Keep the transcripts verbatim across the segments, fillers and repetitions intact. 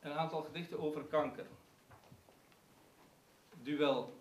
een aantal gedichten over kanker. Duel.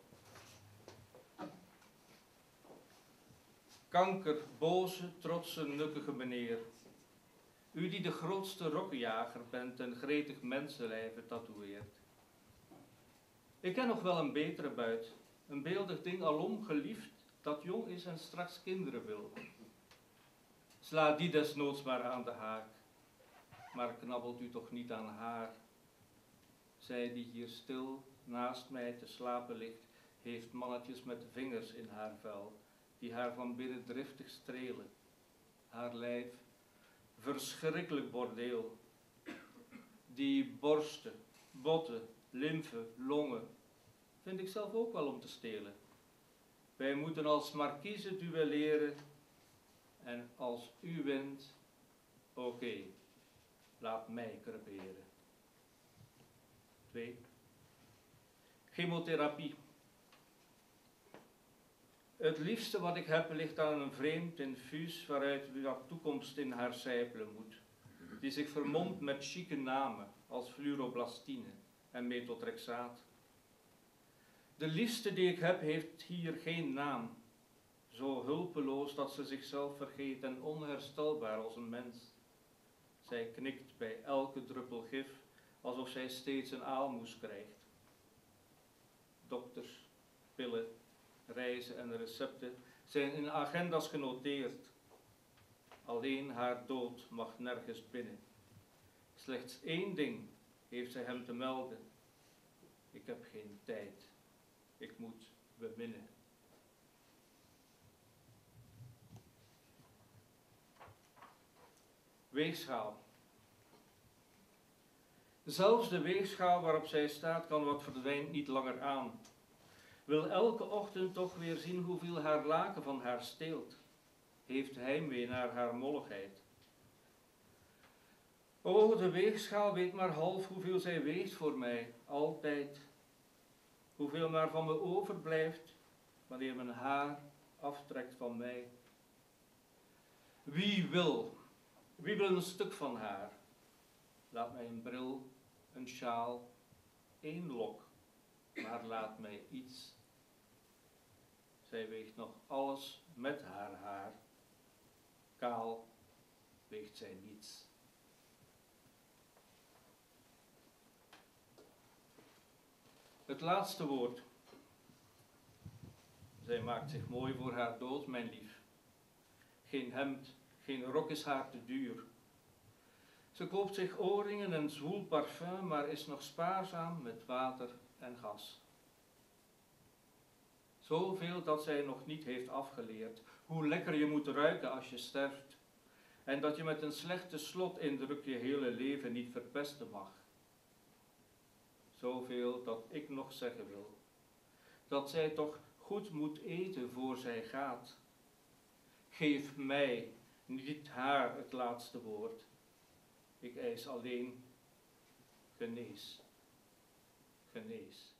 Kanker, boze, trotse, nukkige meneer. U die de grootste rokkenjager bent en gretig mensenlijven tatoeëert. Ik ken nog wel een betere buit, een beeldig ding alom geliefd, dat jong is en straks kinderen wil. Sla die desnoods maar aan de haak, maar knabbelt u toch niet aan haar. Zij die hier stil naast mij te slapen ligt, heeft mannetjes met vingers in haar vel, die haar van binnen driftig strelen. Haar lijf, verschrikkelijk bordeel. Die borsten, botten, lymfe, longen, vind ik zelf ook wel om te stelen. Wij moeten als markiezen duelleren en als u wint, oké, okay, laat mij creperen. twee. Chemotherapie. Het liefste wat ik heb ligt aan een vreemd infuus waaruit wat toekomst in haar sijpelen moet, die zich vermomt met chique namen als fluoroblastine en methotrexaat. De liefste die ik heb heeft hier geen naam, zo hulpeloos dat ze zichzelf vergeet en onherstelbaar als een mens. Zij knikt bij elke druppel gif, alsof zij steeds een aalmoes krijgt. Dokters, pillen, reizen en recepten zijn in agendas genoteerd. Alleen haar dood mag nergens binnen. Slechts één ding heeft zij hem te melden. Ik heb geen tijd. Ik moet beminnen. Weegschaal. Zelfs de weegschaal waarop zij staat kan wat verdwijnt niet langer aan. Wil elke ochtend toch weer zien hoeveel haar laken van haar steelt. Heeft heimwee naar haar molligheid. O, de weegschaal weet maar half hoeveel zij weegt voor mij, altijd. Hoeveel maar van me overblijft, wanneer men haar aftrekt van mij. Wie wil, wie wil een stuk van haar? Laat mij een bril, een sjaal, één lok, maar laat mij iets. Zij weegt nog alles met haar haar. Kaal weegt zij niets. Het laatste woord. Zij maakt zich mooi voor haar dood, mijn lief. Geen hemd, geen rok is haar te duur. Ze koopt zich oorringen en zwoel parfum, maar is nog spaarzaam met water en gas. Zoveel dat zij nog niet heeft afgeleerd, hoe lekker je moet ruiken als je sterft. En dat je met een slechte slotindruk je hele leven niet verpesten mag. Zoveel dat ik nog zeggen wil. Dat zij toch goed moet eten voor zij gaat. Geef mij, niet haar, het laatste woord. Ik eis alleen genees. Genees.